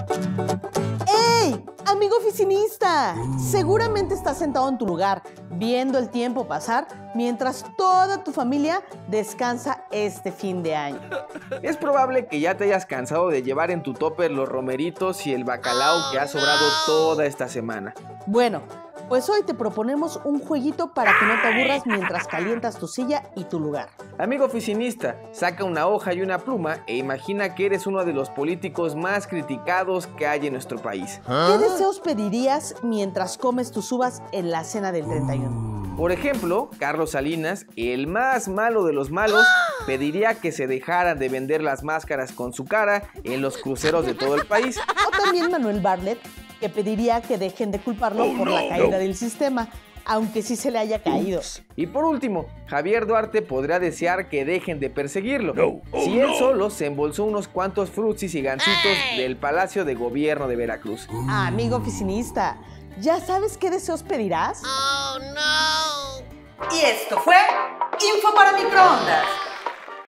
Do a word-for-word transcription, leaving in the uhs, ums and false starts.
¡Ey! Amigo oficinista, seguramente estás sentado en tu lugar, viendo el tiempo pasar mientras toda tu familia descansa este fin de año. Es probable que ya te hayas cansado de llevar en tu topper los romeritos y el bacalao que ha sobrado toda esta semana. Bueno, pues hoy te proponemos un jueguito para que no te aburras mientras calientas tu silla y tu lugar. Amigo oficinista, saca una hoja y una pluma e imagina que eres uno de los políticos más criticados que hay en nuestro país. ¿Qué deseos pedirías mientras comes tus uvas en la cena del treinta y uno? Por ejemplo, Carlos Salinas, el más malo de los malos, pediría que se dejaran de vender las máscaras con su cara en los cruceros de todo el país. O también Manuel Bartlett, que pediría que dejen de culparlo Oh, por no, la caída no. del sistema, aunque sí se le haya caído. Y por último, Javier Duarte podría desear que dejen de perseguirlo. No. Oh, si él no. solo se embolsó unos cuantos frutsis y gancitos del Palacio de Gobierno de Veracruz. Amigo oficinista, ¿ya sabes qué deseos pedirás? Oh no. Y esto fue Info para Microondas.